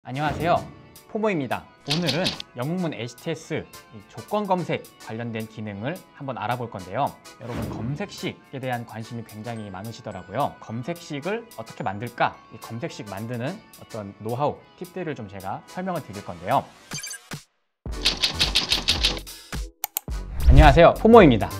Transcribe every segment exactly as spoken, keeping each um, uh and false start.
안녕하세요, 포모입니다. 오늘은 영문문 에이치티에스 조건 검색 관련된 기능을 한번 알아볼 건데요. 여러분, 검색식에 대한 관심이 굉장히 많으시더라고요. 검색식을 어떻게 만들까? 이 검색식 만드는 어떤 노하우, 팁들을 좀 제가 설명을 드릴 건데요. 안녕하세요, 포모입니다.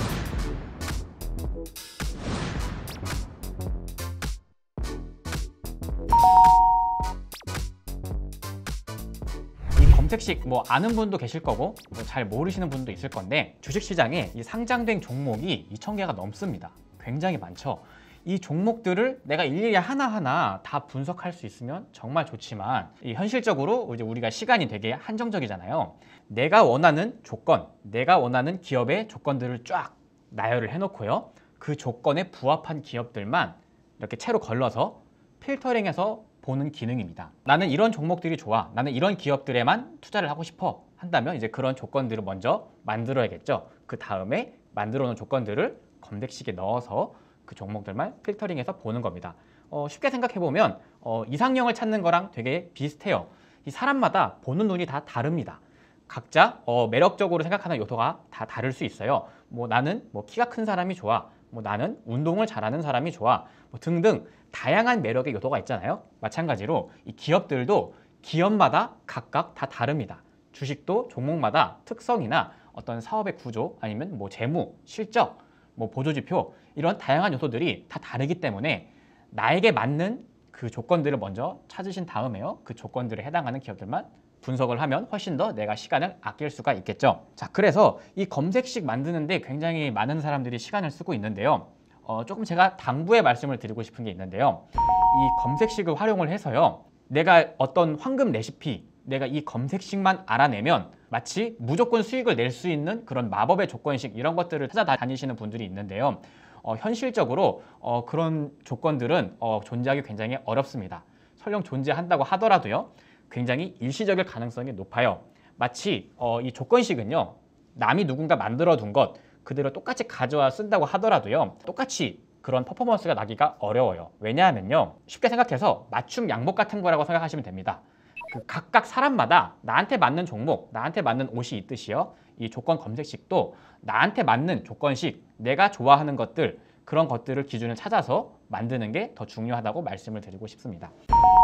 검색식 뭐 아는 분도 계실 거고 뭐 잘 모르시는 분도 있을 건데, 주식시장에 이 상장된 종목이 이천 개가 넘습니다. 굉장히 많죠. 이 종목들을 내가 일일이 하나하나 다 분석할 수 있으면 정말 좋지만, 이 현실적으로 이제 우리가 시간이 되게 한정적이잖아요. 내가 원하는 조건, 내가 원하는 기업의 조건들을 쫙 나열을 해놓고요, 그 조건에 부합한 기업들만 이렇게 채로 걸러서 필터링해서 보는 기능입니다. 나는 이런 종목들이 좋아, 나는 이런 기업들에만 투자를 하고 싶어 한다면 이제 그런 조건들을 먼저 만들어야겠죠. 그 다음에 만들어 놓은 조건들을 검색식에 넣어서 그 종목들만 필터링해서 보는 겁니다. 어, 쉽게 생각해보면 어, 이상형을 찾는 거랑 되게 비슷해요. 이 사람마다 보는 눈이 다 다릅니다. 각자 어, 매력적으로 생각하는 요소가 다 다를 수 있어요. 뭐 나는 뭐 키가 큰 사람이 좋아, 뭐 나는 운동을 잘하는 사람이 좋아, 뭐 등등 다양한 매력의 요소가 있잖아요. 마찬가지로 이 기업들도 기업마다 각각 다 다릅니다. 주식도 종목마다 특성이나 어떤 사업의 구조, 아니면 뭐 재무, 실적, 뭐 보조지표, 이런 다양한 요소들이 다 다르기 때문에 나에게 맞는 그 조건들을 먼저 찾으신 다음에요, 그 조건들에 해당하는 기업들만 분석을 하면 훨씬 더 내가 시간을 아낄 수가 있겠죠. 자, 그래서 이 검색식 만드는데 굉장히 많은 사람들이 시간을 쓰고 있는데요. 어, 조금 제가 당부의 말씀을 드리고 싶은 게 있는데요. 이 검색식을 활용을 해서요, 내가 어떤 황금 레시피, 내가 이 검색식만 알아내면 마치 무조건 수익을 낼 수 있는 그런 마법의 조건식, 이런 것들을 찾아다니시는 분들이 있는데요. 어, 현실적으로 어, 그런 조건들은 어, 존재하기 굉장히 어렵습니다. 설령 존재한다고 하더라도요, 굉장히 일시적일 가능성이 높아요. 마치 어, 이 조건식은요, 남이 누군가 만들어 둔 것 그대로 똑같이 가져와 쓴다고 하더라도요, 똑같이 그런 퍼포먼스가 나기가 어려워요. 왜냐하면요, 쉽게 생각해서 맞춤 양복 같은 거라고 생각하시면 됩니다. 그 각각 사람마다 나한테 맞는 종목, 나한테 맞는 옷이 있듯이요, 이 조건 검색식도 나한테 맞는 조건식, 내가 좋아하는 것들, 그런 것들을 기준을 찾아서 만드는 게 더 중요하다고 말씀을 드리고 싶습니다.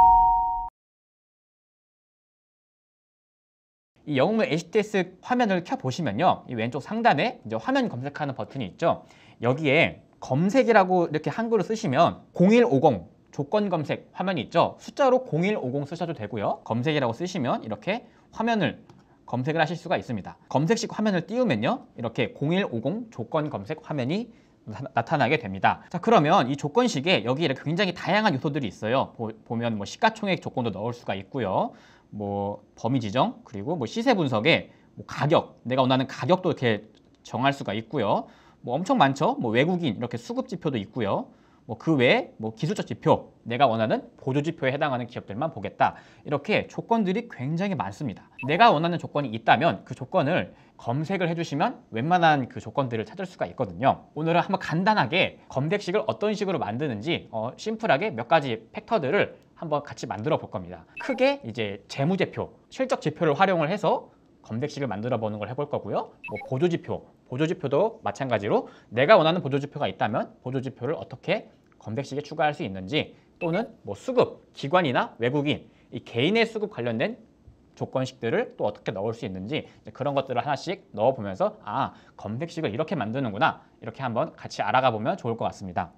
이 영문문 에이치티에스 화면을 켜보시면요, 이 왼쪽 상단에 이제 화면 검색하는 버튼이 있죠. 여기에 검색이라고 이렇게 한글로 쓰시면 공일오공 조건 검색 화면이 있죠. 숫자로 공일오공 쓰셔도 되고요, 검색이라고 쓰시면 이렇게 화면을 검색을 하실 수가 있습니다. 검색식 화면을 띄우면요, 이렇게 공일오공 조건 검색 화면이 나타나게 됩니다. 자, 그러면 이 조건식에 여기 이렇게 굉장히 다양한 요소들이 있어요. 보, 보면 뭐 시가총액 조건도 넣을 수가 있고요, 뭐 범위 지정, 그리고 뭐 시세 분석에 뭐 가격, 내가 원하는 가격도 이렇게 정할 수가 있고요. 뭐 엄청 많죠. 뭐 외국인 이렇게 수급 지표도 있고요. 뭐 그 외에 뭐 기술적 지표, 내가 원하는 보조 지표에 해당하는 기업들만 보겠다. 이렇게 조건들이 굉장히 많습니다. 내가 원하는 조건이 있다면 그 조건을 검색을 해주시면 웬만한 그 조건들을 찾을 수가 있거든요. 오늘은 한번 간단하게 검색식을 어떤 식으로 만드는지 어, 심플하게 몇 가지 팩터들을 한번 같이 만들어 볼 겁니다. 크게 이제 재무제표, 실적 지표를 활용을 해서 검색식을 만들어 보는 걸 해볼 거고요. 뭐 보조지표, 보조지표도 마찬가지로 내가 원하는 보조지표가 있다면 보조지표를 어떻게 검색식에 추가할 수 있는지, 또는 뭐 수급, 기관이나 외국인, 이 개인의 수급 관련된 조건식들을 또 어떻게 넣을 수 있는지, 그런 것들을 하나씩 넣어보면서 아, 검색식을 이렇게 만드는구나, 이렇게 한번 같이 알아가 보면 좋을 것 같습니다.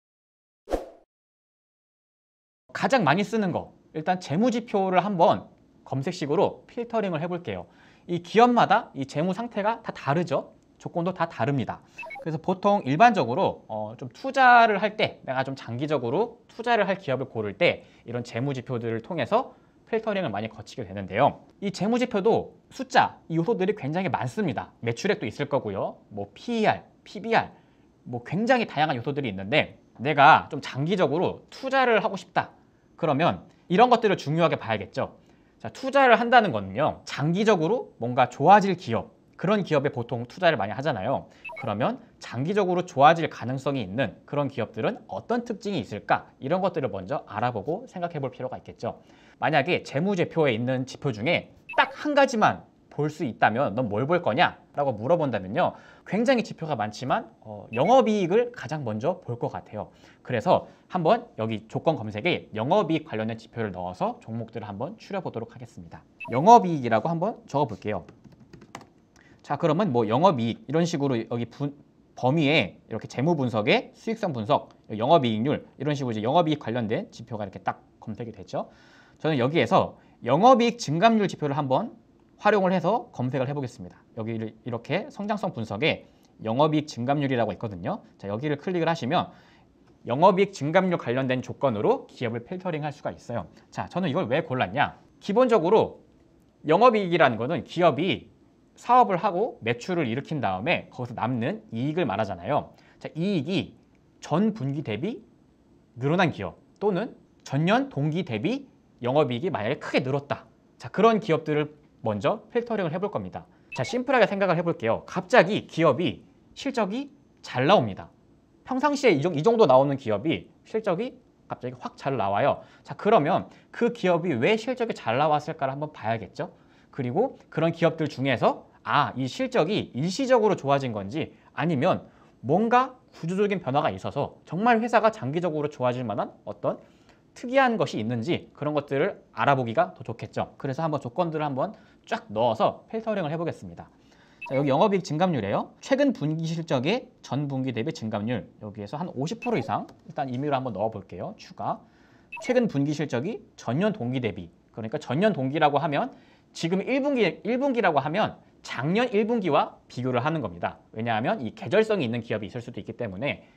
가장 많이 쓰는 거, 일단 재무지표를 한번 검색식으로 필터링을 해볼게요. 이 기업마다 이 재무 상태가 다 다르죠. 조건도 다 다릅니다. 그래서 보통 일반적으로 어, 좀 투자를 할 때, 내가 좀 장기적으로 투자를 할 기업을 고를 때 이런 재무지표들을 통해서 필터링을 많이 거치게 되는데요. 이 재무지표도 숫자, 이 요소들이 굉장히 많습니다. 매출액도 있을 거고요, 뭐 피이알, 피비알, 뭐 굉장히 다양한 요소들이 있는데, 내가 좀 장기적으로 투자를 하고 싶다 그러면 이런 것들을 중요하게 봐야겠죠. 자, 투자를 한다는 거는요, 장기적으로 뭔가 좋아질 기업, 그런 기업에 보통 투자를 많이 하잖아요. 그러면 장기적으로 좋아질 가능성이 있는 그런 기업들은 어떤 특징이 있을까? 이런 것들을 먼저 알아보고 생각해 볼 필요가 있겠죠. 만약에 재무제표에 있는 지표 중에 딱 한 가지만 볼 수 있다면 넌 뭘 볼 거냐? 라고 물어본다면요. 굉장히 지표가 많지만 어, 영업이익을 가장 먼저 볼 것 같아요. 그래서 한번 여기 조건 검색에 영업이익 관련된 지표를 넣어서 종목들을 한번 추려보도록 하겠습니다. 영업이익이라고 한번 적어볼게요. 자, 그러면 뭐 영업이익 이런 식으로 여기 분, 범위에 이렇게 재무 분석에 수익성 분석, 영업이익률 이런 식으로 이제 영업이익 관련된 지표가 이렇게 딱 검색이 됐죠. 저는 여기에서 영업이익 증감률 지표를 한번 활용을 해서 검색을 해보겠습니다. 여기를 이렇게 성장성 분석에 영업이익 증감률이라고 있거든요. 자, 여기를 클릭을 하시면 영업이익 증감률 관련된 조건으로 기업을 필터링할 수가 있어요. 자, 저는 이걸 왜 골랐냐? 기본적으로 영업이익이라는 거는 기업이 사업을 하고 매출을 일으킨 다음에 거기서 남는 이익을 말하잖아요. 자, 이익이 전 분기 대비 늘어난 기업 또는 전년 동기 대비 영업이익이 만약에 크게 늘었다. 자, 그런 기업들을 먼저 필터링을 해볼 겁니다. 자, 심플하게 생각을 해볼게요. 갑자기 기업이 실적이 잘 나옵니다. 평상시에 이 정도 나오는 기업이 실적이 갑자기 확 잘 나와요. 자, 그러면 그 기업이 왜 실적이 잘 나왔을까를 한번 봐야겠죠. 그리고 그런 기업들 중에서 아, 이 실적이 일시적으로 좋아진 건지 아니면 뭔가 구조적인 변화가 있어서 정말 회사가 장기적으로 좋아질 만한 어떤 특이한 것이 있는지 그런 것들을 알아보기가 더 좋겠죠. 그래서 한번 조건들을 한번 쫙 넣어서 필터링을 해보겠습니다. 자, 여기 영업이익 증감률이에요. 최근 분기 실적의 전 분기 대비 증감률 여기에서 한 오십 퍼센트 이상 일단 임의로 한번 넣어볼게요. 추가. 최근 분기 실적이 전년 동기 대비 그러니까 전년 동기라고 하면 지금 일 분기, 일 분기라고 하면 작년 일 분기와 비교를 하는 겁니다. 왜냐하면 이 계절성이 있는 기업이 있을 수도 있기 때문에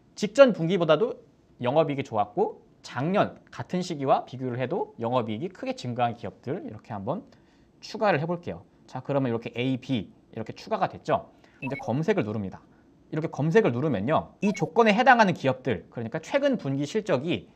직전 분기보다도 영업이익이 좋았고 작년 같은 시기와 비교를 해도 영업이익이 크게 증가한 기업들 이렇게 한번 추가를 해볼게요. 자, 그러면 이렇게 A, B 이렇게 추가가 됐죠. 이제 검색을 누릅니다. 이렇게 검색을 누르면요. 이 조건에 해당하는 기업들 그러니까 최근 분기 실적이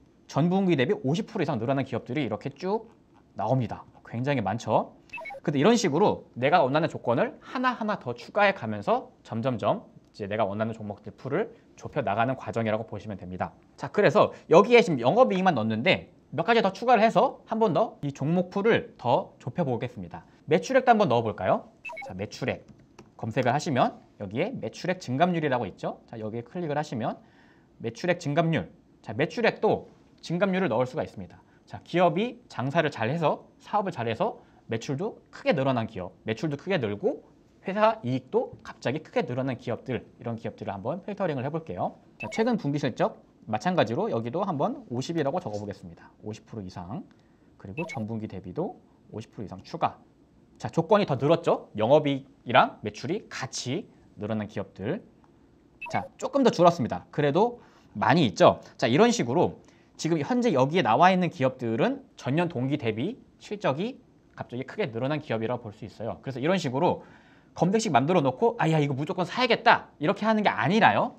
전 분기 대비 오십 퍼센트 이상 늘어난 기업들이 이렇게 쭉 나옵니다. 굉장히 많죠. 근데 이런 식으로 내가 원하는 조건을 하나하나 더 추가해 가면서 점점점 이제 내가 원하는 종목들 풀을 좁혀 나가는 과정이라고 보시면 됩니다. 자, 그래서 여기에 지금 영업이익만 넣었는데 몇 가지 더 추가를 해서 한 번 더 이 종목 풀을 더 좁혀 보겠습니다. 매출액도 한번 넣어 볼까요? 자, 매출액 검색을 하시면 여기에 매출액 증감률이라고 있죠. 자, 여기에 클릭을 하시면 매출액 증감률. 자, 매출액도 증감률을 넣을 수가 있습니다. 자, 기업이 장사를 잘해서 사업을 잘해서 매출도 크게 늘어난 기업, 매출도 크게 늘고 회사 이익도 갑자기 크게 늘어난 기업들 이런 기업들을 한번 필터링을 해볼게요. 자, 최근 분기 실적 마찬가지로 여기도 한번 오십이라고 적어보겠습니다. 오십 퍼센트 이상 그리고 전분기 대비도 오십 퍼센트 이상 추가. 자, 조건이 더 늘었죠. 영업이익이랑 매출이 같이 늘어난 기업들. 자, 조금 더 줄었습니다. 그래도 많이 있죠. 자, 이런 식으로 지금 현재 여기에 나와 있는 기업들은 전년 동기 대비 실적이 갑자기 크게 늘어난 기업이라고 볼 수 있어요. 그래서 이런 식으로 검색식 만들어 놓고 아야 이거 무조건 사야겠다 이렇게 하는 게 아니라요.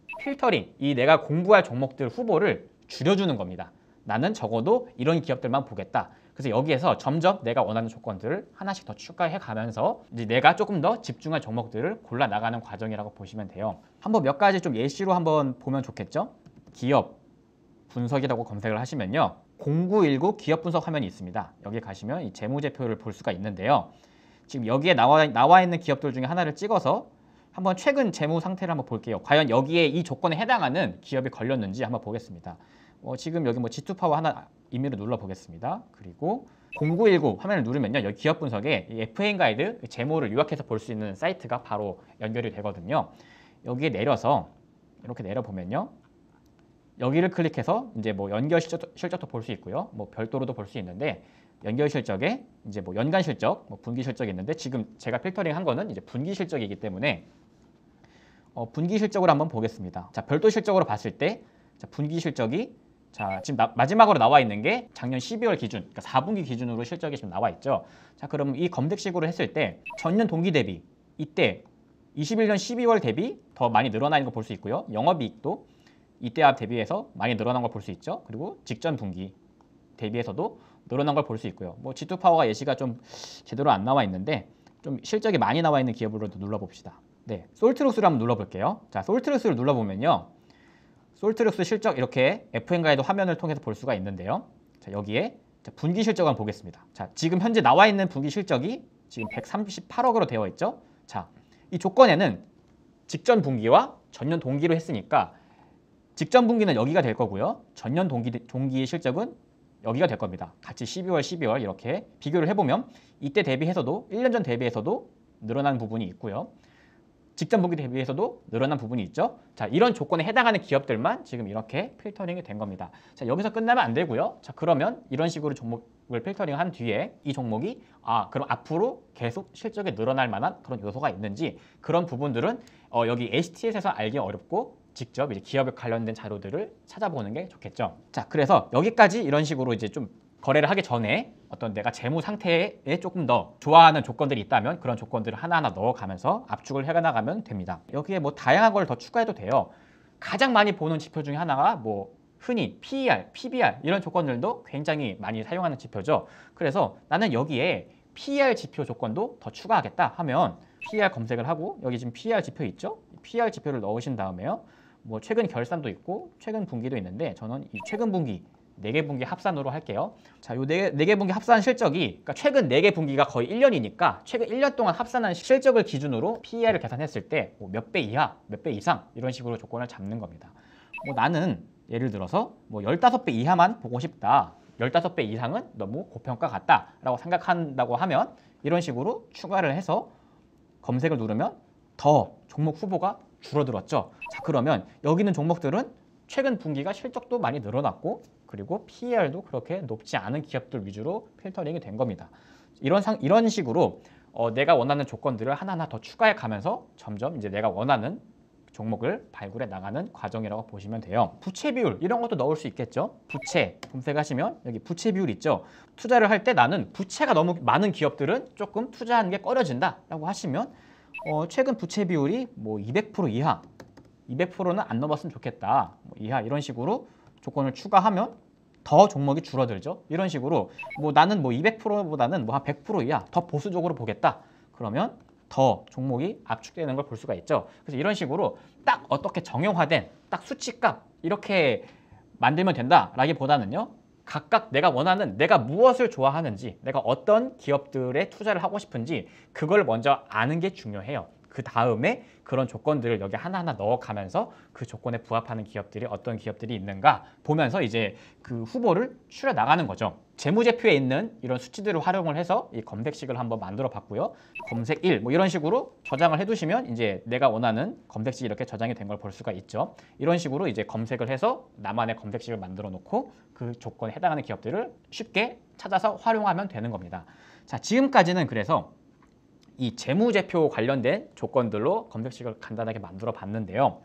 필터링, 이 내가 공부할 종목들 후보를 줄여주는 겁니다. 나는 적어도 이런 기업들만 보겠다. 그래서 여기에서 점점 내가 원하는 조건들을 하나씩 더 추가해 가면서 이제 내가 조금 더 집중할 종목들을 골라 나가는 과정이라고 보시면 돼요. 한번 몇 가지 좀 예시로 한번 보면 좋겠죠. 기업 분석이라고 검색을 하시면요. 공구일구 기업 분석 화면이 있습니다. 여기 가시면 이 재무제표를 볼 수가 있는데요. 지금 여기에 나와, 나와 있는 기업들 중에 하나를 찍어서 한번 최근 재무 상태를 한번 볼게요. 과연 여기에 이 조건에 해당하는 기업이 걸렸는지 한번 보겠습니다. 어, 지금 여기 뭐 지투파워 하나 임의로 눌러 보겠습니다. 그리고 공구일구 화면을 누르면요. 여기 기업 분석에 에프에이엔 가이드 재무를 요약해서 볼 수 있는 사이트가 바로 연결이 되거든요. 여기에 내려서 이렇게 내려보면요. 여기를 클릭해서 이제 뭐 연결 실적도, 실적도 볼 수 있고요. 뭐 별도로도 볼 수 있는데 연결 실적에 이제 뭐 연간 실적, 뭐 분기 실적이 있는데 지금 제가 필터링 한 거는 이제 분기 실적이기 때문에 어, 분기 실적으로 한번 보겠습니다. 자, 별도 실적으로 봤을 때 자, 분기 실적이 자, 지금 나, 마지막으로 나와 있는 게 작년 십이월 기준, 그러니까 사 분기 기준으로 실적이 지금 나와 있죠. 자, 그럼 이 검색식으로 했을 때 전년 동기 대비 이때 이십일 년 십이월 대비 더 많이 늘어나 있는 거 볼 수 있고요. 영업이익도 이때와 대비해서 많이 늘어난 걸 볼 수 있죠. 그리고 직전 분기 대비해서도 늘어난 걸 볼 수 있고요. 뭐 지투파워가 예시가 좀 제대로 안 나와 있는데 좀 실적이 많이 나와 있는 기업으로도 눌러봅시다. 네, 솔트룩스를 한번 눌러볼게요. 자, 솔트룩스를 눌러보면요. 솔트룩스 실적 이렇게 에프엔가이드 화면을 통해서 볼 수가 있는데요. 자, 여기에 자, 분기 실적을 보겠습니다. 자, 지금 현재 나와 있는 분기 실적이 지금 백삼십팔억으로 되어 있죠. 자, 이 조건에는 직전 분기와 전년 동기로 했으니까 직전 분기는 여기가 될 거고요. 전년 동기, 동기의 실적은 여기가 될 겁니다. 같이 십이월, 십이월 이렇게 비교를 해보면 이때 대비해서도 일 년 전 대비해서도 늘어난 부분이 있고요. 직전 분기 대비해서도 늘어난 부분이 있죠. 자, 이런 조건에 해당하는 기업들만 지금 이렇게 필터링이 된 겁니다. 자, 여기서 끝나면 안 되고요. 자, 그러면 이런 식으로 종목을 필터링한 뒤에 이 종목이 아, 그럼 앞으로 계속 실적이 늘어날 만한 그런 요소가 있는지 그런 부분들은 어, 여기 에이치티에스에서 알기 어렵고 직접 이제 기업에 관련된 자료들을 찾아보는 게 좋겠죠. 자, 그래서 여기까지 이런 식으로 이제 좀 거래를 하기 전에 어떤 내가 재무 상태에 조금 더 좋아하는 조건들이 있다면 그런 조건들을 하나하나 넣어가면서 압축을 해나가면 됩니다. 여기에 뭐 다양한 걸 더 추가해도 돼요. 가장 많이 보는 지표 중에 하나가 뭐 흔히 피이알, 피비알 이런 조건들도 굉장히 많이 사용하는 지표죠. 그래서 나는 여기에 피이알 지표 조건도 더 추가하겠다 하면 피이알 검색을 하고 여기 지금 피이알 지표 있죠? 피이알 지표를 넣으신 다음에요. 뭐 최근 결산도 있고 최근 분기도 있는데 저는 이 최근 분기 네 개 분기 합산으로 할게요. 자, 요 네 개 분기 합산 실적이 그러니까 최근 네 개 분기가 거의 일 년이니까 최근 일 년 동안 합산한 실적을 기준으로 피이알을 계산했을 때 몇 배 이하, 몇 배 이상 이런 식으로 조건을 잡는 겁니다. 뭐 나는 예를 들어서 뭐 십오 배 이하만 보고 싶다. 십오 배 이상은 너무 고평가 같다라고 생각한다고 하면 이런 식으로 추가를 해서 검색을 누르면 더 종목 후보가 줄어들었죠. 자, 그러면 여기 있는 종목들은 최근 분기가 실적도 많이 늘어났고 그리고 피이알도 그렇게 높지 않은 기업들 위주로 필터링이 된 겁니다. 이런 상 이런 식으로 어, 내가 원하는 조건들을 하나하나 더 추가해 가면서 점점 이제 내가 원하는 종목을 발굴해 나가는 과정이라고 보시면 돼요. 부채 비율 이런 것도 넣을 수 있겠죠. 부채 검색하시면 여기 부채 비율 있죠. 투자를 할 때 나는 부채가 너무 많은 기업들은 조금 투자하는 게 꺼려진다라고 하시면 어, 최근 부채 비율이 뭐 이백 퍼센트 이하, 이백 퍼센트는 안 넘었으면 좋겠다. 뭐 이하 이런 식으로 조건을 추가하면 더 종목이 줄어들죠. 이런 식으로 뭐 나는 뭐 이백 퍼센트보다는 뭐 한 백 퍼센트 이하 더 보수적으로 보겠다. 그러면 더 종목이 압축되는 걸 볼 수가 있죠. 그래서 이런 식으로 딱 어떻게 정형화된 딱 수치값 이렇게 만들면 된다라기보다는요. 각각 내가 원하는 내가 무엇을 좋아하는지 내가 어떤 기업들에 투자를 하고 싶은지 그걸 먼저 아는 게 중요해요. 그 다음에 그런 조건들을 여기 하나하나 넣어가면서 그 조건에 부합하는 기업들이 어떤 기업들이 있는가 보면서 이제 그 후보를 추려 나가는 거죠. 재무제표에 있는 이런 수치들을 활용을 해서 이 검색식을 한번 만들어 봤고요. 검색 일 뭐 이런 식으로 저장을 해두시면 이제 내가 원하는 검색식이 이렇게 저장이 된 걸 볼 수가 있죠. 이런 식으로 이제 검색을 해서 나만의 검색식을 만들어 놓고 그 조건에 해당하는 기업들을 쉽게 찾아서 활용하면 되는 겁니다. 자, 지금까지는 그래서 이 재무제표 관련된 조건들로 검색식을 간단하게 만들어 봤는데요.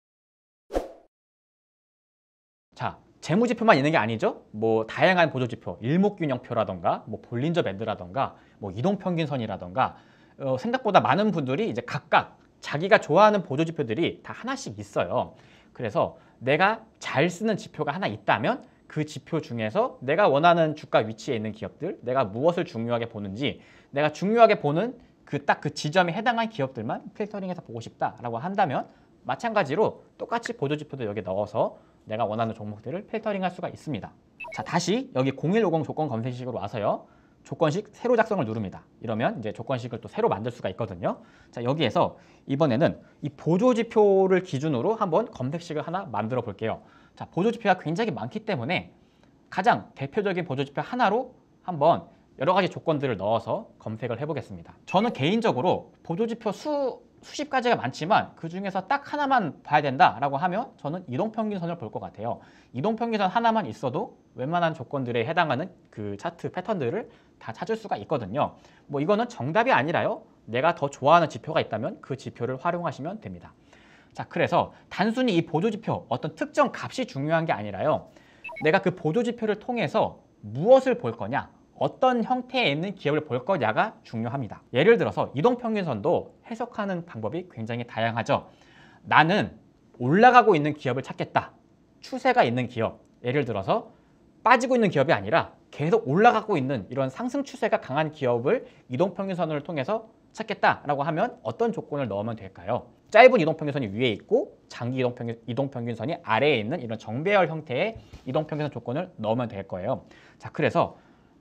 자, 재무지표만 있는 게 아니죠. 뭐 다양한 보조지표, 일목균형표라던가 뭐 볼린저 밴드라던가 뭐 이동평균선이라던가 어, 생각보다 많은 분들이 이제 각각 자기가 좋아하는 보조지표들이 다 하나씩 있어요. 그래서 내가 잘 쓰는 지표가 하나 있다면 그 지표 중에서 내가 원하는 주가 위치에 있는 기업들, 내가 무엇을 중요하게 보는지 내가 중요하게 보는 그 딱 그 지점에 해당한 기업들만 필터링해서 보고 싶다라고 한다면 마찬가지로 똑같이 보조지표도 여기 넣어서 내가 원하는 종목들을 필터링할 수가 있습니다. 자, 다시 여기 공일오공 조건 검색식으로 와서요. 조건식 새로 작성을 누릅니다. 이러면 이제 조건식을 또 새로 만들 수가 있거든요. 자, 여기에서 이번에는 이 보조지표를 기준으로 한번 검색식을 하나 만들어 볼게요. 자, 보조지표가 굉장히 많기 때문에 가장 대표적인 보조지표 하나로 한번 여러 가지 조건들을 넣어서 검색을 해보겠습니다. 저는 개인적으로 보조지표 수, 수십 가지가 많지만 그 중에서 딱 하나만 봐야 된다라고 하면 저는 이동평균선을 볼 것 같아요. 이동평균선 하나만 있어도 웬만한 조건들에 해당하는 그 차트 패턴들을 다 찾을 수가 있거든요. 뭐 이거는 정답이 아니라요. 내가 더 좋아하는 지표가 있다면 그 지표를 활용하시면 됩니다. 자, 그래서 단순히 이 보조지표 어떤 특정 값이 중요한 게 아니라요. 내가 그 보조지표를 통해서 무엇을 볼 거냐, 어떤 형태에 있는 기업을 볼 거냐가 중요합니다. 예를 들어서 이동평균선도 해석하는 방법이 굉장히 다양하죠. 나는 올라가고 있는 기업을 찾겠다. 추세가 있는 기업, 예를 들어서 빠지고 있는 기업이 아니라 계속 올라가고 있는 이런 상승 추세가 강한 기업을 이동평균선을 통해서 찾겠다라고 하면 어떤 조건을 넣으면 될까요? 짧은 이동평균선이 위에 있고 장기 이동평균, 이동평균선이 아래에 있는 이런 정배열 형태의 이동평균선 조건을 넣으면 될 거예요. 자, 그래서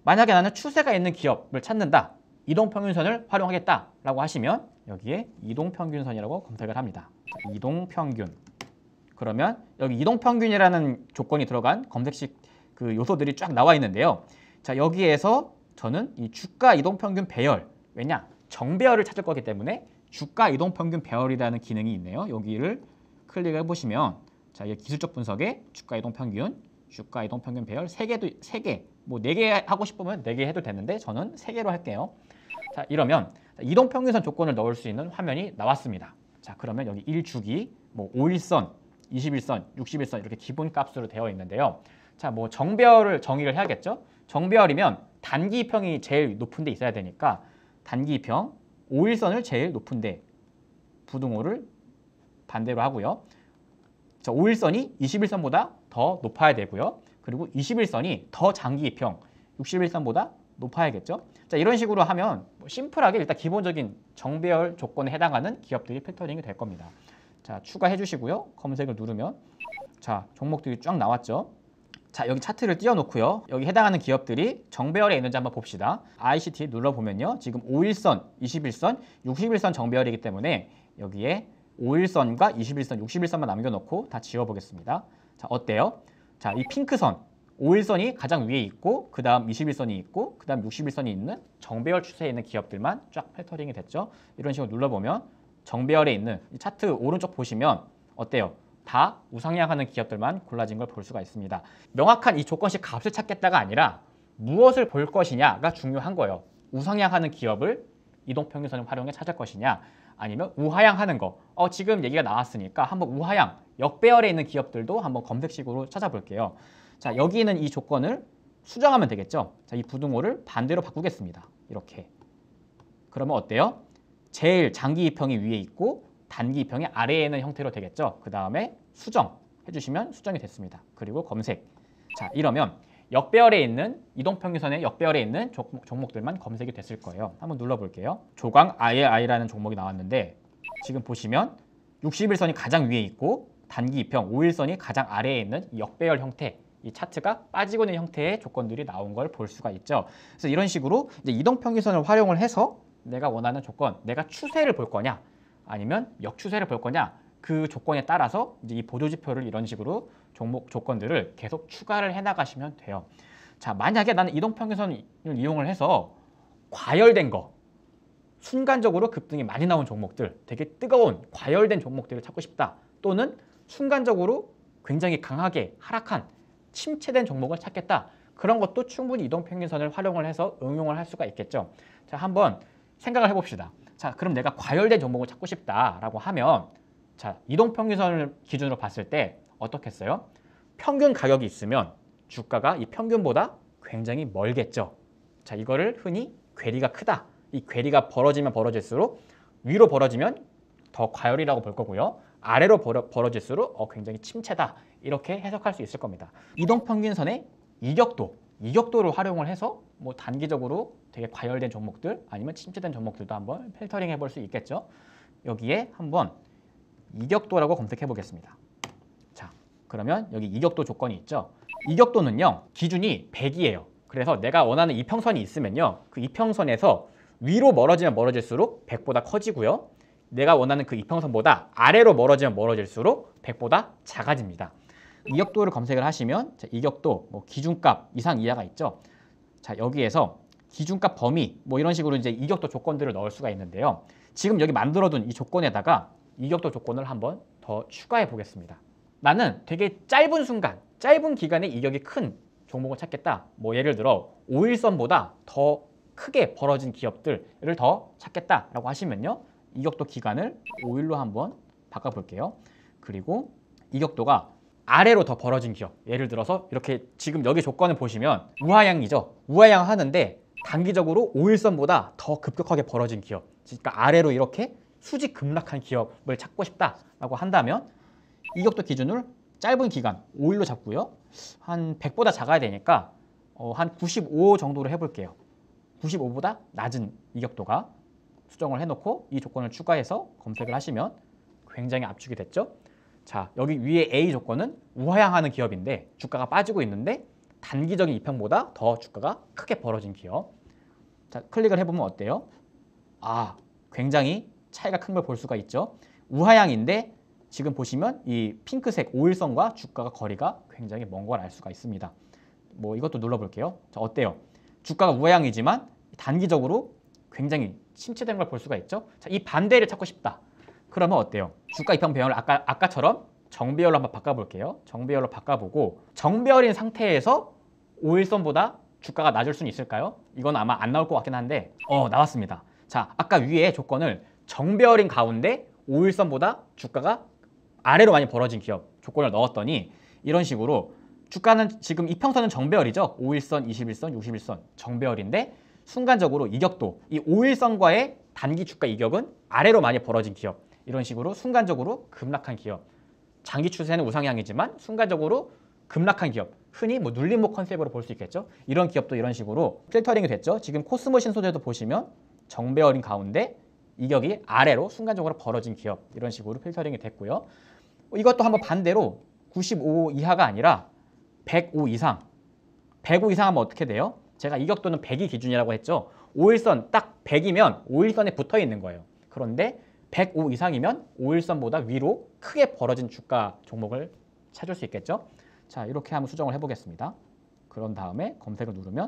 만약에 나는 추세가 있는 기업을 찾는다. 이동평균선을 활용하겠다라고 하시면 여기에 이동평균선이라고 검색을 합니다. 자, 이동평균. 그러면 여기 이동평균이라는 조건이 들어간 검색식 그 요소들이 쫙 나와 있는데요. 자, 여기에서 저는 이 주가 이동평균 배열, 왜냐? 정배열을 찾을 거기 때문에 주가 이동평균 배열이라는 기능이 있네요. 여기를 클릭해 보시면 자, 이게 기술적 분석에 주가 이동평균, 주가 이동평균 배열 세 개도 세 개, 뭐 네 개 하고 싶으면 네 개 해도 되는데 저는 세 개로 할게요. 자, 이러면 이동평균선 조건을 넣을 수 있는 화면이 나왔습니다. 자, 그러면 여기 일 주기, 뭐 오 일선, 이십 일선, 육십 일선 이렇게 기본 값으로 되어 있는데요. 자, 뭐 정배열을 정의를 해야겠죠? 정배열이면 단기 이평이 제일 높은 데 있어야 되니까 단기 이평 오 일선을 제일 높은 데 부등호를 반대로 하고요. 자, 오 일선이 이십 일선보다 더 높아야 되고요. 그리고 이십 일선이 더 장기 이평 육십 일선보다 높아야겠죠. 자, 이런 식으로 하면 심플하게 일단 기본적인 정배열 조건에 해당하는 기업들이 필터링이 될 겁니다. 자, 추가해 주시고요. 검색을 누르면 자, 종목들이 쫙 나왔죠. 자, 여기 차트를 띄워놓고요. 여기 해당하는 기업들이 정배열에 있는지 한번 봅시다. 아이씨티 눌러보면요. 지금 오 일선, 이십 일선, 육십 일선 정배열이기 때문에 여기에 오 일선과 이십 일선, 육십 일선만 남겨놓고 다 지워보겠습니다. 자, 어때요? 자, 이 핑크선, 오 일선이 가장 위에 있고 그 다음 이십 일선이 있고 그 다음 육십 일선이 있는 정배열 추세에 있는 기업들만 쫙 필터링이 됐죠. 이런 식으로 눌러보면 정배열에 있는 이 차트 오른쪽 보시면 어때요? 다 우상향하는 기업들만 골라진 걸 볼 수가 있습니다. 명확한 이 조건식 값을 찾겠다가 아니라 무엇을 볼 것이냐가 중요한 거예요. 우상향하는 기업을 이동평균선을 활용해 찾을 것이냐 아니면 우하향하는 거. 어, 지금 얘기가 나왔으니까 한번 우하향, 역배열에 있는 기업들도 한번 검색식으로 찾아볼게요. 자, 여기 있는 이 조건을 수정하면 되겠죠. 자, 이 부등호를 반대로 바꾸겠습니다. 이렇게. 그러면 어때요? 제일 장기 이평이 위에 있고 단기 이평이 아래에 있는 형태로 되겠죠. 그 다음에 수정 해주시면 수정이 됐습니다. 그리고 검색. 자, 이러면 역배열에 있는 이동평균선의 역배열에 있는 종목, 종목들만 검색이 됐을 거예요. 한번 눌러볼게요. 조광 아이아이라는 종목이 나왔는데 지금 보시면 육십 일선이 가장 위에 있고 단기 이평 오 일선이 가장 아래에 있는 이 역배열 형태, 이 차트가 빠지고 있는 형태의 조건들이 나온 걸 볼 수가 있죠. 그래서 이런 식으로 이제 이동평균선을 활용을 해서 내가 원하는 조건, 내가 추세를 볼 거냐 아니면 역추세를 볼 거냐 그 조건에 따라서 이제 이 보조지표를 이런 식으로 종목 조건들을 계속 추가를 해나가시면 돼요. 자, 만약에 나는 이동평균선을 이용을 해서 과열된 거, 순간적으로 급등이 많이 나온 종목들, 되게 뜨거운 과열된 종목들을 찾고 싶다. 또는 순간적으로 굉장히 강하게 하락한 침체된 종목을 찾겠다. 그런 것도 충분히 이동평균선을 활용을 해서 응용을 할 수가 있겠죠. 자, 한번 생각을 해봅시다. 자, 그럼 내가 과열된 종목을 찾고 싶다라고 하면 자, 이동평균선을 기준으로 봤을 때 어떻겠어요? 평균 가격이 있으면 주가가 이 평균보다 굉장히 멀겠죠. 자, 이거를 흔히 괴리가 크다. 이 괴리가 벌어지면 벌어질수록 위로 벌어지면 더 과열이라고 볼 거고요. 아래로 벌어, 벌어질수록 어, 굉장히 침체다. 이렇게 해석할 수 있을 겁니다. 이동평균선의 이격도, 이격도를 활용을 해서 뭐 단기적으로 되게 과열된 종목들 아니면 침체된 종목들도 한번 필터링 해볼 수 있겠죠. 여기에 한번 이격도라고 검색해 보겠습니다. 자, 그러면 여기 이격도 조건이 있죠. 이격도는요, 기준이 백이에요. 그래서 내가 원하는 이평선이 있으면요, 그 이평선에서 위로 멀어지면 멀어질수록 백보다 커지고요. 내가 원하는 그 이평선보다 아래로 멀어지면 멀어질수록 백보다 작아집니다. 이격도를 검색을 하시면 자, 이격도 뭐 기준값 이상 이하가 있죠. 자, 여기에서 기준값 범위 뭐 이런 식으로 이제 이격도 조건들을 넣을 수가 있는데요. 지금 여기 만들어둔 이 조건에다가 이격도 조건을 한번 더 추가해 보겠습니다. 나는 되게 짧은 순간, 짧은 기간에 이격이 큰 종목을 찾겠다. 뭐 예를 들어 오 일선보다 더 크게 벌어진 기업들을 더 찾겠다라고 하시면요. 이격도 기간을 오 일로 한번 바꿔볼게요. 그리고 이격도가 아래로 더 벌어진 기업, 예를 들어서 이렇게 지금 여기 조건을 보시면 우하향이죠. 우하향 하는데 단기적으로 오 일선보다 더 급격하게 벌어진 기업, 그러니까 아래로 이렇게 수직 급락한 기업을 찾고 싶다라고 한다면 이격도 기준을 짧은 기간 오 일로 잡고요. 한 백보다 작아야 되니까 어, 한 구십오 정도로 해볼게요. 구십오보다 낮은 이격도가 수정을 해놓고 이 조건을 추가해서 검색을 하시면 굉장히 압축이 됐죠. 자, 여기 위에 A 조건은 우하향하는 기업인데 주가가 빠지고 있는데 단기적인 이평보다 더 주가가 크게 벌어진 기업. 자, 클릭을 해보면 어때요? 아, 굉장히 차이가 큰 걸 볼 수가 있죠. 우하향인데 지금 보시면 이 핑크색 오일선과 주가가 거리가 굉장히 먼 걸 알 수가 있습니다. 뭐 이것도 눌러볼게요. 자, 어때요? 주가가 우하향이지만 단기적으로 굉장히 침체된 걸 볼 수가 있죠. 자, 이 반대를 찾고 싶다. 그러면 어때요? 주가 이평 배열을 아까, 아까처럼 정배열로 한번 바꿔볼게요. 정배열로 바꿔보고 정배열인 상태에서 오일선보다 주가가 낮을 수는 있을까요? 이건 아마 안 나올 것 같긴 한데 어 나왔습니다. 자, 아까 위에 조건을 정배열인 가운데 오일선보다 주가가 아래로 많이 벌어진 기업 조건을 넣었더니 이런 식으로 주가는 지금 이평선은 정배열이죠. 오일선, 이십일선, 육십일선 정배열인데 순간적으로 이격도 이 오일선과의 단기 주가 이격은 아래로 많이 벌어진 기업 이런 식으로 순간적으로 급락한 기업 장기 추세는 우상향이지만 순간적으로 급락한 기업 흔히 뭐 눌림목 컨셉으로 볼 수 있겠죠. 이런 기업도 이런 식으로 필터링이 됐죠. 지금 코스모 신소재도 보시면 정배열인 가운데 이격이 아래로 순간적으로 벌어진 기업 이런 식으로 필터링이 됐고요. 이것도 한번 반대로 구십오 이하가 아니라 백오 이상 백오 이상 하면 어떻게 돼요? 제가 이격도는 백이 기준이라고 했죠. 오일선 딱 백이면 오일선에 붙어 있는 거예요. 그런데 백오 이상이면 오일선보다 위로 크게 벌어진 주가 종목을 찾을 수 있겠죠. 자, 이렇게 한번 수정을 해보겠습니다. 그런 다음에 검색을 누르면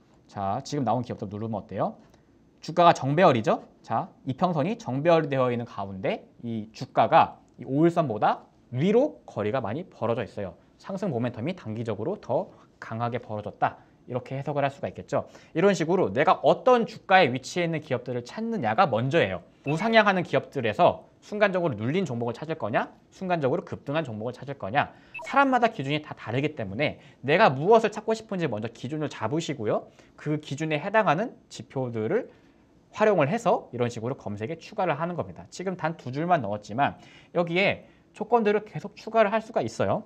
자, 지금 나온 기업들 누르면 어때요? 주가가 정배열이죠. 자, 이평선이 정배열이 되어 있는 가운데 이 주가가 이 오일선보다 위로 거리가 많이 벌어져 있어요. 상승 모멘텀이 단기적으로 더 강하게 벌어졌다. 이렇게 해석을 할 수가 있겠죠. 이런 식으로 내가 어떤 주가에 위치해 있는 기업들을 찾느냐가 먼저예요. 우상향하는 기업들에서 순간적으로 눌린 종목을 찾을 거냐, 순간적으로 급등한 종목을 찾을 거냐. 사람마다 기준이 다 다르기 때문에 내가 무엇을 찾고 싶은지 먼저 기준을 잡으시고요. 그 기준에 해당하는 지표들을 활용을 해서 이런 식으로 검색에 추가를 하는 겁니다. 지금 단 두 줄만 넣었지만 여기에 조건들을 계속 추가를 할 수가 있어요.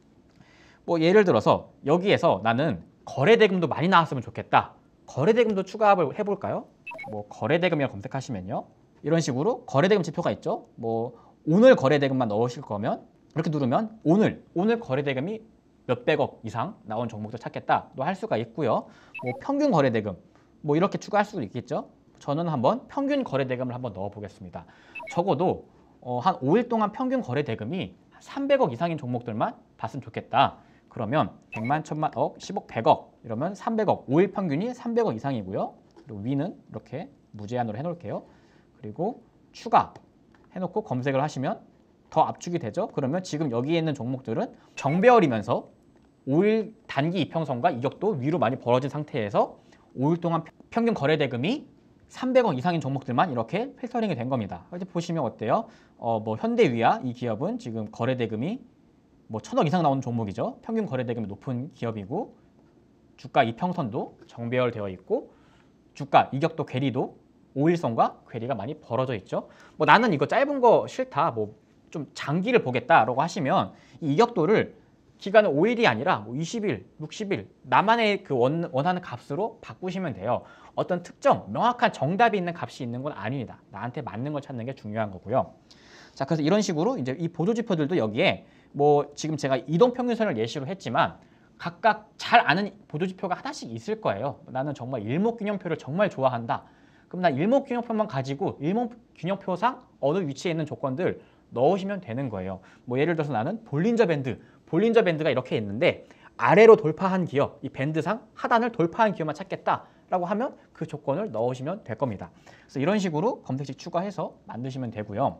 뭐 예를 들어서 여기에서 나는 거래대금도 많이 나왔으면 좋겠다. 거래대금도 추가를 해볼까요? 뭐 거래대금이라고 검색하시면요. 이런 식으로 거래대금 지표가 있죠. 뭐 오늘 거래대금만 넣으실 거면 이렇게 누르면 오늘 오늘 거래대금이 몇백억 이상 나온 종목도 찾겠다도 할 수가 있고요. 뭐 평균 거래대금 뭐 이렇게 추가할 수도 있겠죠. 저는 한번 평균 거래대금을 한번 넣어 보겠습니다. 적어도 어, 한 오 일 동안 평균 거래대금이 삼백억 이상인 종목들만 봤으면 좋겠다. 그러면 백만, 천만, 억, 십억, 백억 이러면 삼백억, 오 일 평균이 삼백억 이상이고요. 그리고 위는 이렇게 무제한으로 해놓을게요. 그리고 추가 해놓고 검색을 하시면 더 압축이 되죠. 그러면 지금 여기에 있는 종목들은 정배열이면서 오 일 단기 이평선과 이격도 위로 많이 벌어진 상태에서 오 일 동안 평균 거래대금이 삼백억 이상인 종목들만 이렇게 필터링이 된 겁니다. 이제 보시면 어때요? 어, 뭐 현대위아 이 기업은 지금 거래대금이 뭐 천억 이상 나오는 종목이죠. 평균 거래대금이 높은 기업이고 주가 이평선도 정배열 되어 있고 주가 이격도 괴리도 오 일선과 괴리가 많이 벌어져 있죠. 뭐 나는 이거 짧은 거 싫다. 뭐 좀 장기를 보겠다라고 하시면 이 이격도를 기간은 오 일이 아니라 뭐 이십 일, 육십 일 나만의 그 원, 원하는 값으로 바꾸시면 돼요. 어떤 특정 명확한 정답이 있는 값이 있는 건 아닙니다. 나한테 맞는 걸 찾는 게 중요한 거고요. 자, 그래서 이런 식으로 이제 이 보조지표들도 여기에 뭐 지금 제가 이동평균선을 예시로 했지만 각각 잘 아는 보조지표가 하나씩 있을 거예요. 나는 정말 일목균형표를 정말 좋아한다. 그럼 나 일목균형표만 가지고 일목균형표상 어느 위치에 있는 조건들 넣으시면 되는 거예요. 뭐 예를 들어서 나는 볼린저 밴드, 볼린저 밴드가 이렇게 있는데 아래로 돌파한 기업, 이 밴드상 하단을 돌파한 기업만 찾겠다라고 하면 그 조건을 넣으시면 될 겁니다. 그래서 이런 식으로 검색식 추가해서 만드시면 되고요.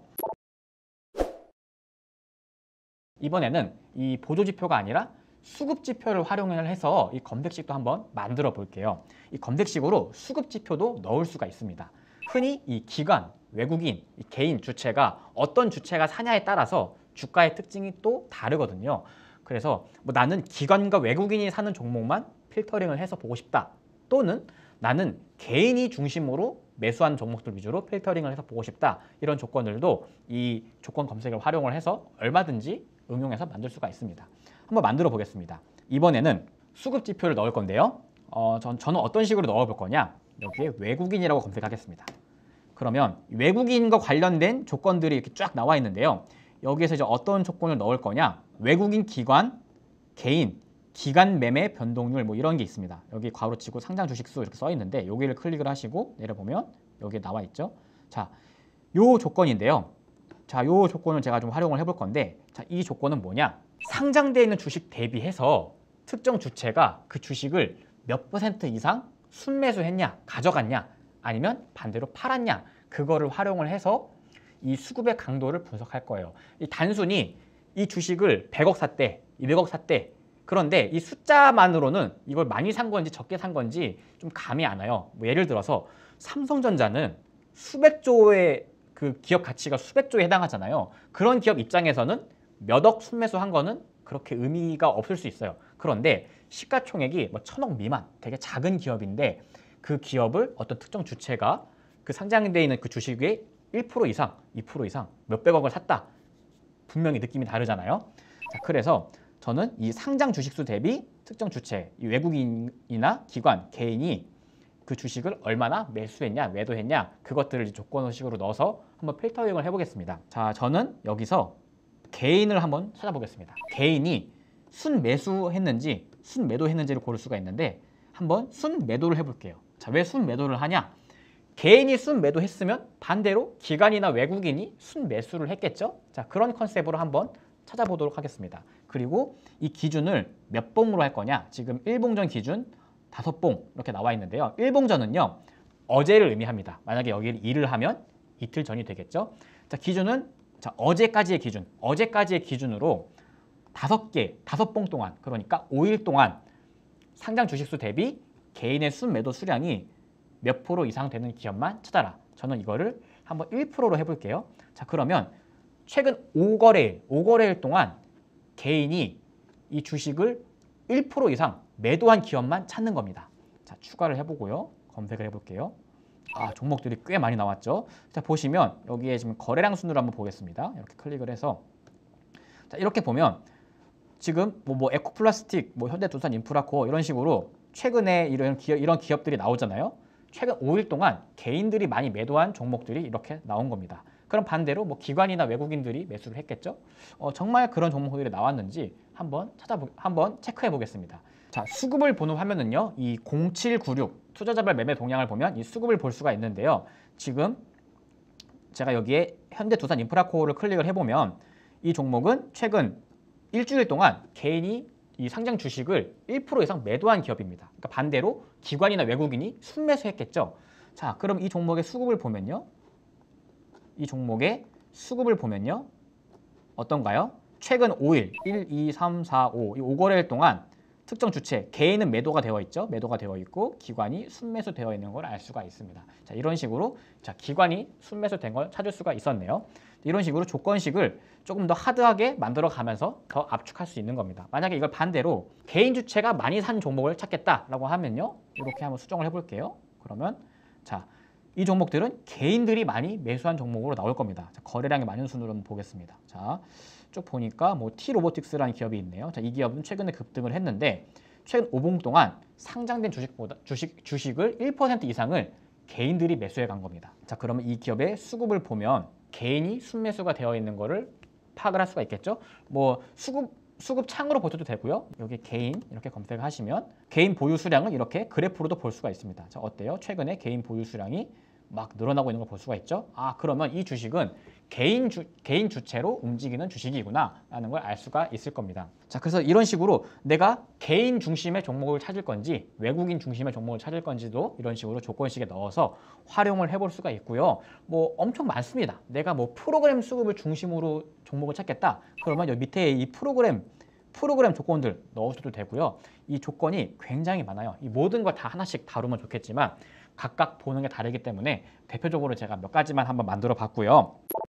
이번에는 이 보조지표가 아니라 수급지표를 활용을 해서 이 검색식도 한번 만들어 볼게요. 이 검색식으로 수급지표도 넣을 수가 있습니다. 흔히 이 기관, 외국인, 이 개인 주체가 어떤 주체가 사냐에 따라서 주가의 특징이 또 다르거든요. 그래서 뭐 나는 기관과 외국인이 사는 종목만 필터링을 해서 보고 싶다. 또는 나는 개인이 중심으로 매수하는 종목들 위주로 필터링을 해서 보고 싶다. 이런 조건들도 이 조건 검색을 활용을 해서 얼마든지 응용해서 만들 수가 있습니다. 한번 만들어 보겠습니다. 이번에는 수급 지표를 넣을 건데요. 어, 전, 저는 어떤 식으로 넣어 볼 거냐. 여기에 외국인이라고 검색하겠습니다. 그러면 외국인과 관련된 조건들이 이렇게 쫙 나와 있는데요. 여기에서 이제 어떤 조건을 넣을 거냐. 외국인 기관, 개인, 기간 매매 변동률 뭐 이런 게 있습니다. 여기 괄호치고 상장 주식수 이렇게 써 있는데 여기를 클릭을 하시고 내려보면 여기에 나와 있죠. 자, 요 조건인데요. 자, 요 조건을 제가 좀 활용을 해볼 건데, 자, 이 조건은 뭐냐? 상장되어 있는 주식 대비해서 특정 주체가 그 주식을 몇 퍼센트 이상 순매수했냐, 가져갔냐, 아니면 반대로 팔았냐, 그거를 활용을 해서 이 수급의 강도를 분석할 거예요. 이 단순히 이 주식을 백억 샀대, 이백억 샀대. 그런데 이 숫자만으로는 이걸 많이 산 건지 적게 산 건지 좀 감이 안 와요. 뭐 예를 들어서 삼성전자는 수백 조의 그 기업 가치가 수백 조에 해당하잖아요. 그런 기업 입장에서는 몇 억 순매수한 거는 그렇게 의미가 없을 수 있어요. 그런데 시가총액이 뭐 천억 미만, 되게 작은 기업인데 그 기업을 어떤 특정 주체가 그 상장되어 있는 그 주식의 일 퍼센트 이상, 이 퍼센트 이상, 몇백억을 샀다. 분명히 느낌이 다르잖아요. 자, 그래서 저는 이 상장 주식수 대비 특정 주체, 이 외국인이나 기관, 개인이 그 주식을 얼마나 매수했냐, 매도했냐, 그것들을 조건식으로 넣어서 한번 필터링을 해보겠습니다. 자, 저는 여기서 개인을 한번 찾아보겠습니다. 개인이 순매수했는지 순매도했는지를 고를 수가 있는데 한번 순매도를 해볼게요. 자, 왜 순매도를 하냐? 개인이 순매도했으면 반대로 기관이나 외국인이 순매수를 했겠죠? 자, 그런 컨셉으로 한번 찾아보도록 하겠습니다. 그리고 이 기준을 몇 봉으로 할 거냐? 지금 일봉전 기준 다섯 봉 이렇게 나와 있는데요. 일봉전은요, 어제를 의미합니다. 만약에 여기를 일을 하면 이틀 전이 되겠죠? 자, 기준은 자, 어제까지의 기준, 어제까지의 기준으로 다섯 개, 다섯 봉 동안, 그러니까 오 일 동안 상장 주식수 대비 개인의 순매도 수량이 몇 프로 이상 되는 기업만 찾아라. 저는 이거를 한번 일 퍼센트로 해볼게요. 자, 그러면 최근 오 거래일, 오 거래일 동안 개인이 이 주식을 일 퍼센트 이상 매도한 기업만 찾는 겁니다. 자, 추가를 해보고요. 검색을 해볼게요. 아, 종목들이 꽤 많이 나왔죠. 자, 보시면 여기에 지금 거래량 순으로 한번 보겠습니다. 이렇게 클릭을 해서 자, 이렇게 보면 지금 뭐, 뭐 에코플라스틱, 뭐 현대두산 인프라코어 이런 식으로 최근에 이런 기업, 이런 기업들이 나오잖아요. 최근 오 일 동안 개인들이 많이 매도한 종목들이 이렇게 나온 겁니다. 그럼 반대로 뭐 기관이나 외국인들이 매수를 했겠죠. 어, 정말 그런 종목들이 나왔는지 한번 찾아보, 한번 체크해 보겠습니다. 자, 수급을 보는 화면은요, 이 공칠구육 투자자별 매매 동향을 보면 이 수급을 볼 수가 있는데요. 지금 제가 여기에 현대두산 인프라코어를 클릭을 해보면 이 종목은 최근 일주일 동안 개인이 이 상장 주식을 일 퍼센트 이상 매도한 기업입니다. 그러니까 반대로 기관이나 외국인이 순매수했겠죠. 자, 그럼 이 종목의 수급을 보면요. 이 종목의 수급을 보면요. 어떤가요? 최근 오 일, 일, 이, 삼, 사, 오, 이 오 거래일 동안 특정 주체, 개인은 매도가 되어 있죠. 매도가 되어 있고 기관이 순매수 되어 있는 걸 알 수가 있습니다. 자, 이런 식으로 자, 기관이 순매수 된 걸 찾을 수가 있었네요. 이런 식으로 조건식을 조금 더 하드하게 만들어 가면서 더 압축할 수 있는 겁니다. 만약에 이걸 반대로 개인 주체가 많이 산 종목을 찾겠다라고 하면요. 이렇게 한번 수정을 해볼게요. 그러면 자, 이 종목들은 개인들이 많이 매수한 종목으로 나올 겁니다. 자, 거래량이 많은 순으로 한번 보겠습니다. 자, 쭉 보니까 뭐 T로보틱스라는 기업이 있네요. 자, 이 기업은 최근에 급등을 했는데 최근 오 봉 동안 상장된 주식보다 주식 주식을 일 퍼센트 이상을 개인들이 매수해 간 겁니다. 자, 그러면 이 기업의 수급을 보면 개인이 순매수가 되어 있는 거를 파악을 할 수가 있겠죠. 뭐 수급 수급 창으로 보셔도 되고요. 여기 개인 이렇게 검색을 하시면 개인 보유 수량을 이렇게 그래프로도 볼 수가 있습니다. 자, 어때요? 최근에 개인 보유 수량이 막 늘어나고 있는 걸 볼 수가 있죠. 아, 그러면 이 주식은 개인 주, 개인 주체로 움직이는 주식이구나 라는 걸 알 수가 있을 겁니다. 자, 그래서 이런 식으로 내가 개인 중심의 종목을 찾을 건지 외국인 중심의 종목을 찾을 건지도 이런 식으로 조건식에 넣어서 활용을 해볼 수가 있고요. 뭐 엄청 많습니다. 내가 뭐 프로그램 수급을 중심으로 종목을 찾겠다. 그러면 여기 밑에 이 프로그램 프로그램 조건들 넣으셔도 되고요. 이 조건이 굉장히 많아요. 이 모든 걸 다 하나씩 다루면 좋겠지만 각각 보는 게 다르기 때문에 대표적으로 제가 몇 가지만 한번 만들어 봤고요.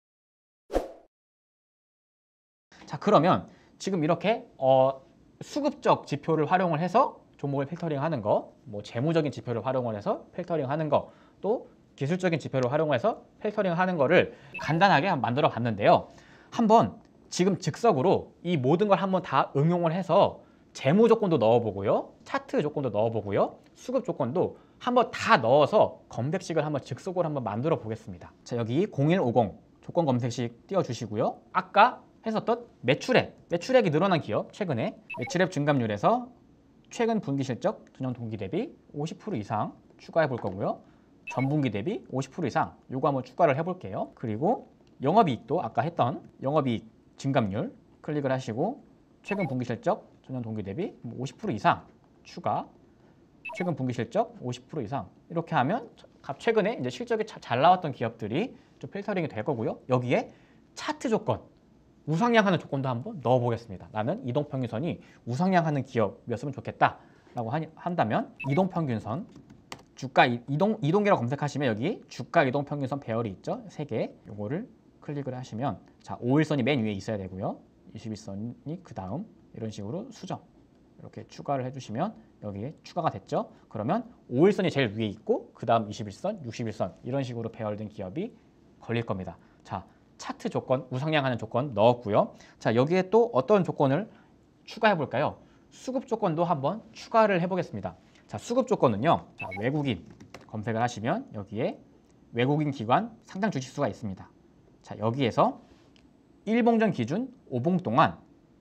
자, 그러면 지금 이렇게 어, 수급적 지표를 활용을 해서 종목을 필터링하는 거, 뭐 재무적인 지표를 활용을 해서 필터링하는 거, 또 기술적인 지표를 활용해서 필터링하는 거를 간단하게 한번 만들어 봤는데요. 한번 지금 즉석으로 이 모든 걸 한번 다 응용을 해서 재무 조건도 넣어보고요, 차트 조건도 넣어보고요, 수급 조건도 한번 다 넣어서 검색식을 한번 즉석으로 한번 만들어 보겠습니다. 자, 여기 공일오공 조건 검색식 띄워주시고요. 아까 했었던 매출액, 매출액이 늘어난 기업, 최근에 매출액 증감률에서 최근 분기 실적 전년 동기 대비 오십 퍼센트 이상 추가해 볼 거고요. 전분기 대비 오십 퍼센트 이상 요거 한번 추가를 해볼게요. 그리고 영업이익도 아까 했던 영업이익 증감률 클릭을 하시고 최근 분기 실적 전년 동기 대비 오십 퍼센트 이상 추가, 최근 분기 실적 오십 퍼센트 이상 이렇게 하면 최근에 이제 실적이 잘 나왔던 기업들이 좀 필터링이 될 거고요. 여기에 차트 조건, 우상향하는 조건도 한번 넣어 보겠습니다. 나는 이동평균선이 우상향하는 기업이었으면 좋겠다라고 한다면 이동평균선, 주가 이동, 이동계라고 검색하시면 여기 주가 이동평균선 배열이 있죠. 세 개. 요거를 클릭을 하시면 자, 오 일선이 맨 위에 있어야 되고요. 이십일 선이 그 다음 이런 식으로 수정 이렇게 추가를 해주시면 여기에 추가가 됐죠. 그러면 오 일선이 제일 위에 있고 그 다음 이십일 선, 육십일 선 이런 식으로 배열된 기업이 걸릴 겁니다. 자, 차트 조건, 우상향하는 조건 넣었고요. 자, 여기에 또 어떤 조건을 추가해 볼까요? 수급 조건도 한번 추가를 해보겠습니다. 자, 수급 조건은요. 자, 외국인 검색을 하시면 여기에 외국인 기관 상장 주식수가 있습니다. 자, 여기에서 일봉전 기준 오 봉 동안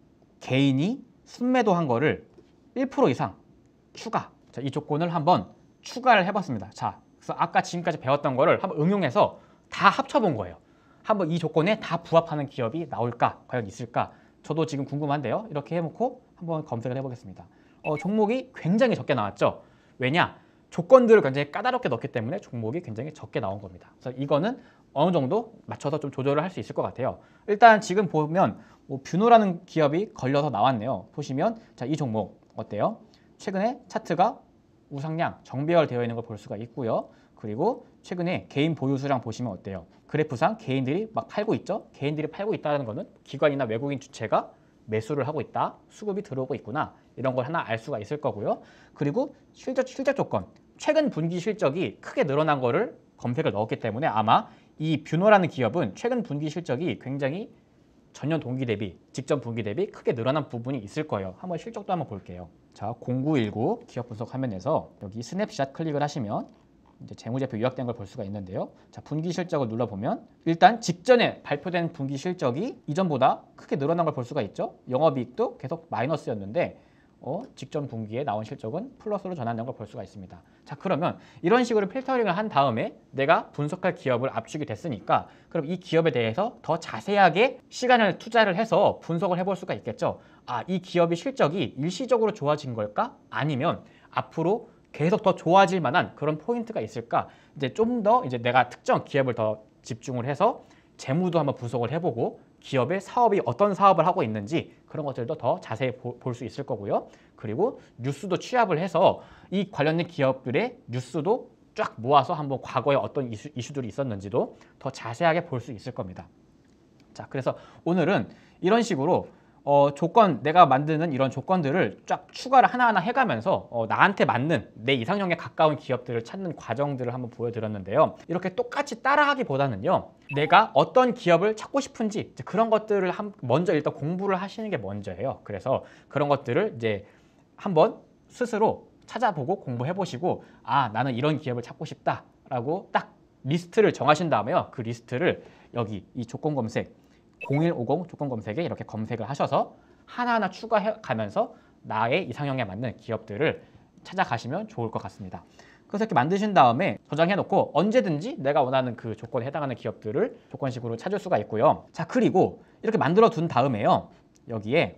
개인이 순매도한 거를 일 퍼센트 이상 추가. 자, 이 조건을 한번 추가를 해봤습니다. 자, 그래서 아까 지금까지 배웠던 거를 한번 응용해서 다 합쳐본 거예요. 한번 이 조건에 다 부합하는 기업이 나올까? 과연 있을까? 저도 지금 궁금한데요. 이렇게 해놓고 한번 검색을 해보겠습니다. 어, 종목이 굉장히 적게 나왔죠. 왜냐? 조건들을 굉장히 까다롭게 넣기 때문에 종목이 굉장히 적게 나온 겁니다. 그래서 이거는 어느 정도 맞춰서 좀 조절을 할 수 있을 것 같아요. 일단 지금 보면 뭐 뷰노라는 기업이 걸려서 나왔네요. 보시면 자, 이 종목 어때요? 최근에 차트가 우상향, 정배열되어 있는 걸 볼 수가 있고요. 그리고 최근에 개인 보유 수량 보시면 어때요? 그래프상 개인들이 막 팔고 있죠? 개인들이 팔고 있다는 거는 기관이나 외국인 주체가 매수를 하고 있다, 수급이 들어오고 있구나 이런 걸 하나 알 수가 있을 거고요. 그리고 실적, 실적 조건, 최근 분기 실적이 크게 늘어난 거를 검색을 넣었기 때문에 아마 이 뷰노라는 기업은 최근 분기 실적이 굉장히 전년 동기 대비, 직전 분기 대비 크게 늘어난 부분이 있을 거예요. 한번 실적도 한번 볼게요. 자, 공구일구 기업 분석 화면에서 여기 스냅샷 클릭을 하시면 이제 재무제표 요약된 걸 볼 수가 있는데요. 자, 분기 실적을 눌러보면 일단 직전에 발표된 분기 실적이 이전보다 크게 늘어난 걸 볼 수가 있죠. 영업이익도 계속 마이너스였는데 어, 직전 분기에 나온 실적은 플러스로 전환된 걸 볼 수가 있습니다. 자, 그러면 이런 식으로 필터링을 한 다음에 내가 분석할 기업을 압축이 됐으니까 그럼 이 기업에 대해서 더 자세하게 시간을 투자를 해서 분석을 해볼 수가 있겠죠. 아, 이 기업의 실적이 일시적으로 좋아진 걸까? 아니면 앞으로 계속 더 좋아질 만한 그런 포인트가 있을까? 이제 좀 더 이제 내가 특정 기업을 더 집중을 해서 재무도 한번 분석을 해보고 기업의 사업이 어떤 사업을 하고 있는지 그런 것들도 더 자세히 볼 수 있을 거고요. 그리고 뉴스도 취합을 해서 이 관련된 기업들의 뉴스도 쫙 모아서 한번 과거에 어떤 이슈, 이슈들이 있었는지도 더 자세하게 볼 수 있을 겁니다. 자, 그래서 오늘은 이런 식으로 어, 조건, 내가 만드는 이런 조건들을 쫙 추가를 하나하나 해가면서 어, 나한테 맞는 내 이상형에 가까운 기업들을 찾는 과정들을 한번 보여드렸는데요. 이렇게 똑같이 따라하기보다는요. 내가 어떤 기업을 찾고 싶은지 그런 것들을 한, 먼저 일단 공부를 하시는 게 먼저예요. 그래서 그런 것들을 이제 한번 스스로 찾아보고 공부해보시고 아, 나는 이런 기업을 찾고 싶다라고 딱 리스트를 정하신 다음에요. 그 리스트를 여기 이 조건 검색 공일오공 조건 검색에 이렇게 검색을 하셔서 하나하나 추가해 가면서 나의 이상형에 맞는 기업들을 찾아가시면 좋을 것 같습니다. 그래서 이렇게 만드신 다음에 저장해 놓고 언제든지 내가 원하는 그 조건에 해당하는 기업들을 조건식으로 찾을 수가 있고요. 자, 그리고 이렇게 만들어 둔 다음에요. 여기에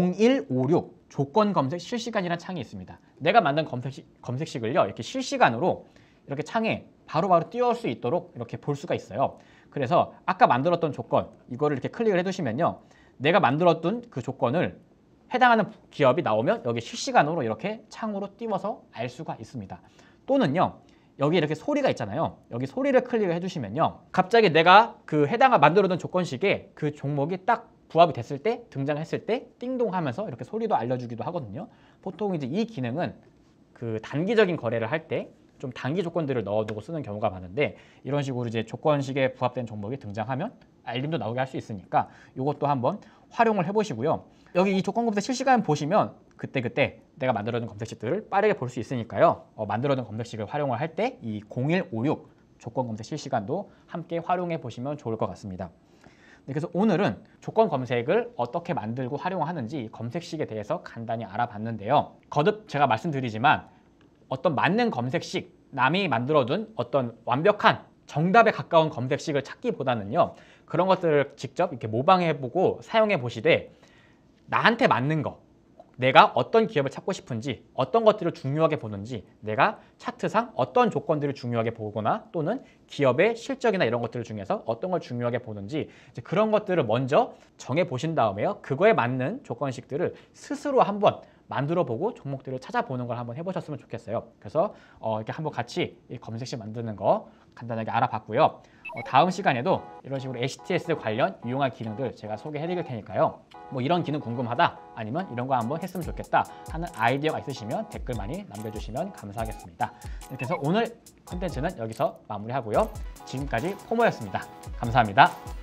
공일오육 조건 검색 실시간이라는 창이 있습니다. 내가 만든 검색식, 검색식을요. 이렇게 실시간으로 이렇게 창에 바로바로 띄울 수 있도록 이렇게 볼 수가 있어요. 그래서 아까 만들었던 조건 이거를 이렇게 클릭을 해두시면요. 내가 만들었던 그 조건을 해당하는 기업이 나오면 여기 실시간으로 이렇게 창으로 띄워서 알 수가 있습니다. 또는요. 여기 이렇게 소리가 있잖아요. 여기 소리를 클릭을 해주시면요. 갑자기 내가 그 해당한 만들어둔 조건식에 그 종목이 딱 부합이 됐을 때 등장했을 때 띵동 하면서 이렇게 소리도 알려주기도 하거든요. 보통 이제 이 기능은 그 단기적인 거래를 할 때 좀 단기 조건들을 넣어두고 쓰는 경우가 많은데 이런 식으로 이제 조건식에 부합된 종목이 등장하면 알림도 나오게 할 수 있으니까 이것도 한번 활용을 해보시고요. 여기 이 조건 검색 실시간 보시면 그때그때 내가 만들어둔 검색식들을 빠르게 볼 수 있으니까요. 어, 만들어둔 검색식을 활용을 할 때 이 공일오육 조건 검색 실시간도 함께 활용해 보시면 좋을 것 같습니다. 그래서 오늘은 조건 검색을 어떻게 만들고 활용하는지 검색식에 대해서 간단히 알아봤는데요. 거듭 제가 말씀드리지만 어떤 맞는 검색식, 남이 만들어둔 어떤 완벽한 정답에 가까운 검색식을 찾기보다는요, 그런 것들을 직접 이렇게 모방해보고 사용해 보시되 나한테 맞는 거, 내가 어떤 기업을 찾고 싶은지, 어떤 것들을 중요하게 보는지, 내가 차트상 어떤 조건들을 중요하게 보거나 또는 기업의 실적이나 이런 것들 중에서 어떤 걸 중요하게 보는지, 이제 그런 것들을 먼저 정해 보신 다음에요, 그거에 맞는 조건식들을 스스로 한번 만들어 보고 종목들을 찾아보는 걸 한번 해보셨으면 좋겠어요. 그래서 어, 이렇게 한번 같이 이 검색식 만드는 거 간단하게 알아봤고요. 어, 다음 시간에도 이런 식으로 에이치티에스 관련 유용한 기능들 제가 소개해 드릴 테니까요. 뭐 이런 기능 궁금하다, 아니면 이런 거 한번 했으면 좋겠다 하는 아이디어가 있으시면 댓글 많이 남겨주시면 감사하겠습니다. 그래서 오늘 컨텐츠는 여기서 마무리하고요. 지금까지 포모였습니다. 감사합니다.